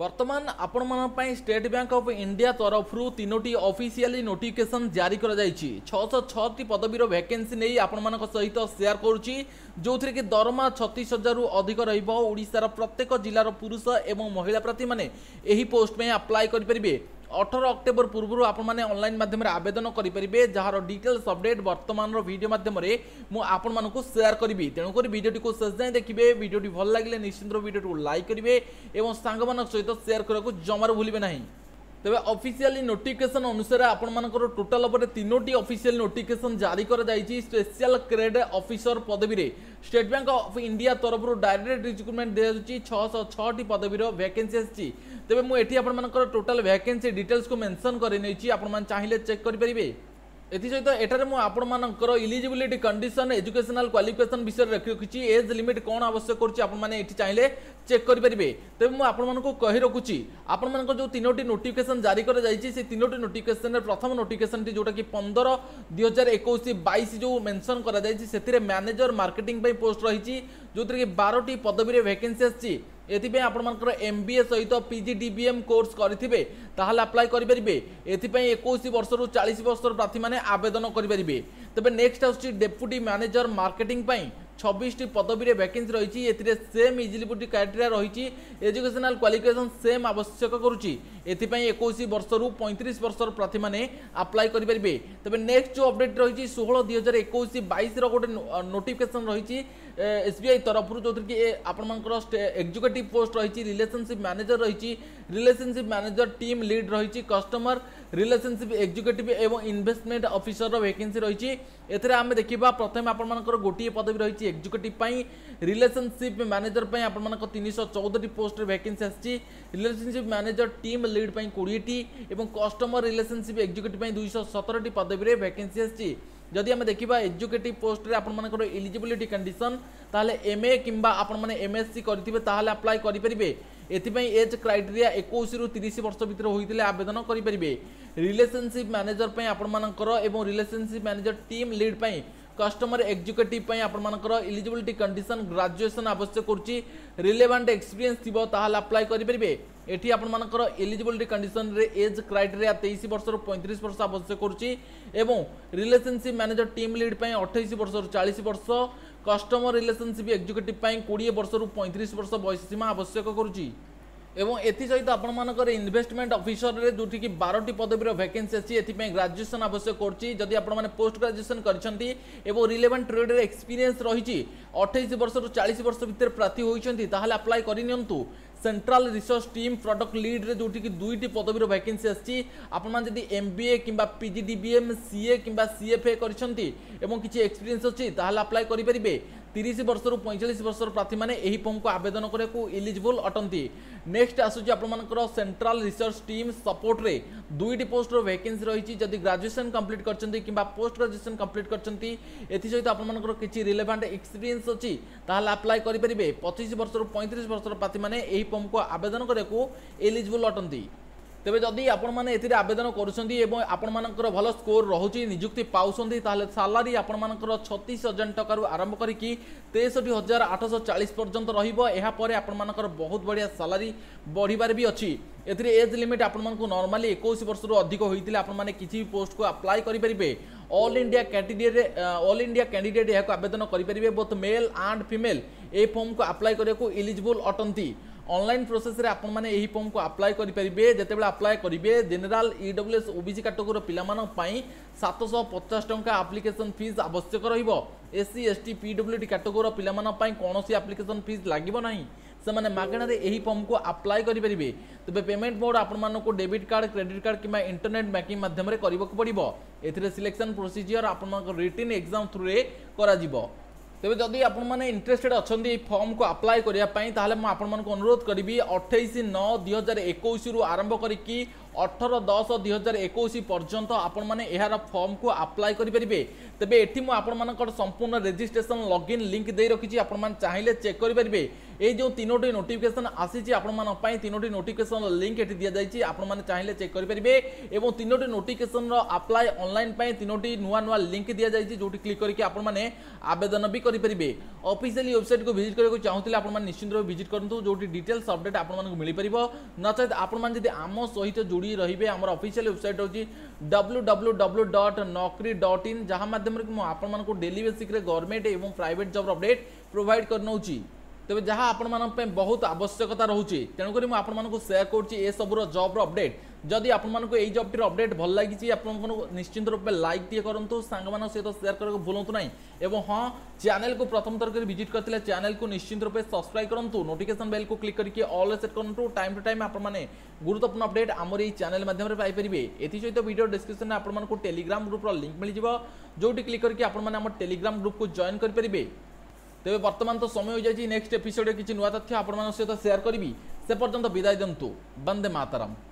वर्तमान आपण मन स्टेट बैंक ऑफ इंडिया तरफ तीनोटी ऑफिशियली नोटिफिकेशन जारी कर 606 पदवीर वैकेंसी नहीं आपण मान सहित शेयर करुच्ची जो थी कि दरमा 36,000 रु अधिक रशार प्रत्येक जिलार पुरुष एवं महिला प्रार्थी मैंने यही पोस्ट में अप्लाई करेंगे। 18 अक्टोबर पूर्व आपने ऑनलाइन माध्यम आवेदन करेंगे जार डिटेल्स अपडेट वर्तमान वीडियो माध्यम मुझे शेयर करी। तेणुक वीडियो को शेष जाए देखिए। वीडियो भल लगे निश्चित वीडियो को लाइक करेंगे और सांग सहित शेयर करने को जमार भूलें ना। तेज ऑफिशियली नोटिफिकेशन अनुसार आपर टोटाल भाव तीनोटी ऑफिशियल नोटिफिकेशन जारी कर स्पेशल ग्रेड ऑफिसर पदवी रे स्टेट बैंक ऑफ इंडिया तरफ डायरेक्ट रिक्रुटमेंट दिखाई 606 पदवीर वैकेंसी आसी। तेज मुझे आपर टोटाल वैकेंसी डिटेल्स को मेंशन कर चाहिए चेक करेंगे। एसत एठार मुझर इलिजिबिलिटी कंडीशन एजुकेशनल क्वालिफिकेशन विषय रखी एज लिमिट कौन आवश्यक करें चाहिए चेक करेंगे। तेज मुझे कही रखुची आपण जो तीनोटी नोटिफिकेशन जारी कर तीनोटी नोटिफिकेशन प्रथम नोटिफिकेशन जोटा कि 15/2021-22 जो मेंशन कर मैनेजर मार्केटिंग पोस्ट रही जो 12टी पदवी वैकेंसी आसी। एथिपे आपनकर MBA सहित PG DBM कोर्स करिथिबे ताहाले अप्लाई करिपरिबे। एथिपई 21 वर्ष रु 40 वर्ष प्रार्थी माने आवेदन करिपरिबे। तबे नेक्स्ट आछि डेप्यूटी मैनेजर मार्केटिंग पई 26टी पदवी रे वैकेंसी रही। एथिरे सेम इलिजिबिलिटी क्राइटेरिया रही। एजुकेशनल क्वालिफिकेशन सेम आवश्यक करुची। एथिपई 21 वर्ष रु 35 वर्ष प्रार्थी माने अप्लाई करिपरिबे। तबे नेक्स्ट जो अपडेट रही 16/2021-22 रो गोटे नोटिफिकेशन रही SBI तरफ जो कि आपनकर एग्जीक्यूटिव पोस्ट रही रिलेशनशिप मैनेजर रही रिलेशनशिप मैनेजर टीम लीड रही कस्टमर रिलेशनशिप एग्जीक्यूटिव एवं इन्वेस्टमेंट ऑफिसर वैकेंसी रही। एथिरे आमे देखिबा प्रथम आपनकर गोटे पदवी रही एग्जीक्यूटिव पई रिलेशनशिप मैनेजर पई आपनकर 314 पोस्ट वैकेंसी आसी। रिलेशनशिप मैनेजर टीम लीड पई 20टी एवं कस्टमर रिलेशनशिप एग्जीक्यूटिव पई 217 पदवी वैकेंसी आसी। जदि आम देखा एजुकेटिव पोस्ट रे आपर इलिजिबिलिटी कंडीशन ताहले MA किंबा आपण माने MSc करिथिबे ताहले अप्लाई करि परिबे। एथिपई एज क्राइटेरिया 21 रु 30 वर्ष भितर होइतिले आवेदन करि परिबे। रिलेशनशिप मैनेजर पई आपण मानकर एवं रिलेशनशिप मैनेजर टीम लीड पई कस्टमर एग्जीक्यूटिव पई आपण मानकर इलिजिबिलिटी कंडीशन ग्रेजुएशन आवश्यक करुची। रिलेवेंट एक्सपीरियंस थिबो ताहले अप्लाई करि परिबे। एठी आपण मानकर एलिजिबिलिटी कंडीशन रे एज क्राइटेरिया 23 वर्ष रु 35 वर्ष आवश्यक करुची एवं रिलेशनशिप मैनेजर टीम लीड पई 28 वर्ष रु 40 वर्ष कस्टमर रिलेशनशिप एग्जीक्यूटिव पई 20 वर्ष रु 35 वर्ष बयस सीमा आवश्यक करुची। एवं एसत आपर इन्वेस्टमेंट ऑफिसर रे जो कि 12टी पदवीर वैकेंसी अच्छी एथि ग्रेजुएशन आवश्यक करुच्ची। जदि आपने पोस्ट ग्रेजुएशन करछंती एवं रिलेवेंट ट्रेड रे एक्सपीरियंस रही 28 वर्ष रु 40 वर्ष भितर प्रार्थी होइछंती ताहाले अप्लाई करिनियंतु। Central research team product lead रे जोटी कि 2टी पदवीर वैकेंसी आछि। आपण मान जदि MBA किंबा PG DBM CA किंबा CFA करछंती एवं किछि एक्सपीरियंस अछि ताहाले अप्लाई करि परिबे। 30 वर्ष रु 45 वर्ष प्रार्थी माने एही फॉर्म को आवेदन करे को एलिजिबल अटंती। नेक्स्ट आसुची आपनकर सेंट्रल रिसर्च टीम सपोर्ट रे 2टी पोस्ट रो वैकेंसी रही। जदि ग्रेजुएशन कंप्लीट करछंती किंबा पोस्ट ग्रेजुएशन कंप्लीट करछंती एथि सहित आपनकर किछि रिलेवेंट एक्सपीरियंस अछि ताहाले अप्लाई करि परिबे। 25 वर्ष रु 35 वर्ष प्रार्थी माने एही फॉर्म को आवेदन करे को एलिजिबल अटंती। तेबे जदि आपण माने एथिरे आवेदन करूछंती एवं आपण मानकर भल स्कोर रहुची नियुक्ति पाउछंती ताहले सैलरी आपण मानकर 36,000 टका रु आरंभ करिकि 63,840 पर्यंत रहिबो। एहा परे आपण मानकर बहुत बढ़िया सैलरी बढ़िबार भी अछि। एथिरे एज लिमिट आपण मानकु नॉर्मली 21 वर्ष रु अधिक होइतिले आपण माने किछि पोस्ट को अप्लाई करि परिबे। ऑल इंडिया कैंडिडेट एहा को आवेदन करि परिबे। बोथ मेल एंड फीमेल ए फॉर्म को अप्लाई करे को एलिजिबल अटंती। ऑनलाइन प्रोसेस रे आपण माने एही फॉर्म को अप्लाई करि परिबे। जेतेबेला अप्लाई करिवे जनरल EWS OBC कैटेगरी पिला मानन पई 750 टंका एप्लिकेशन फीस आवश्यक रहिबो। SC ST PWD कैटेगरी पिला मानन पई कोनोसी एप्लिकेशन फीस लागिबो नाही। से माने मागणा रे एही फॉर्म को अप्लाई करि परिबे। तबे पेमेंट मोड आपण मानन को डेबिट कार्ड क्रेडिट कार्ड किबा इंटरनेट बैंकिंग माध्यम रे करिवो पड़िबो। एथिरे सिलेक्शन प्रोसीजर आपण मानन रिटन एग्जाम थ्रू रे करा जिवो। तेज जदि आपने इंटरेस्टेड अच्छा फॉर्म को अप्लाई करने अनुरोध करी 28/9/2021 रु आरंभ करी 18/10/2021 पर्यंत आपण माने एहार फॉर्म को अप्लाई करि परिबे। तबे एठी मु आपण मानकर संपूर्ण रजिस्ट्रेशन लॉगिन लिंक दे रखिछि, आपण मान चाहिले चेक करि परिबे। ए जो तीनोटी नोटिफिकेशन आसीछि आपण मान पई तीनोटी नोटिफिकेशन लिंक एठी दिया जाइछि, आपण मान चाहिले चेक करि परिबे। एवं तीनोटी नोटिफिकेशन रो अप्लाई ऑनलाइन पई तीनोटी नुवा नुवा लिंक दिया जाइछि, जोटी क्लिक करके आपण माने आवेदन भी करि परिबे। ऑफिशियली वेबसाइट को विजिट करके चाहुतिले आपण मान निश्चित रूप विजिट करंतु, जोटी डिटेल्स अपडेट आपण मान को मिलि परिबो। नचेत आपण मान जदि आम सहित जोड़ी रहिबे, हमर ऑफिशियल वेबसाइट होछि www.naukri.in, जहां माध्यम रे मु आपण मान को डेली बेसिक रे गवर्नमेंट एवं प्राइवेट जॉब अपडेट प्रोवाइड करनौछि। तबे जहां आपण मान पे बहुत आवश्यकता रहउछि, तेनु करी मु आपण मान को शेयर करछि ए सब रो जॉब रो अपडेट। जदि आपण मान को ए जॉब रो अपडेट भल लागि छि, आपण को निश्चित रूप में लाइक टिए करंतु, सांग मान सहित शेयर करके भूलंतु नाही। एवं हां, चैनल को प्रथम थर कर विजिट करथिले चैनल को निश्चित रूप में सब्सक्राइब करंतु, नोटिफिकेशन बेल को क्लिक करके ऑल सेट करंतु। टाइम टू टाइम आपण माने गुरुत्वपूर्ण अपडेट हमर ए चैनल माध्यम रे पाई परिबे। एथि सहित वीडियो डिस्क्रिप्शन में आपण मान को टेलीग्राम ग्रुप रो लिंक मिल जिवो, जोटी क्लिक करके आपण माने हमर टेलीग्राम ग्रुप को जॉइन कर परिबे। तेरे वर्तमान तो समय हो जाए, नेक्स्ट एपिसोड किसी नुआ तथ्य आपण मान सहित शेयर करी। से पर्यंत विदाय दिंतु। वंदे मातरम।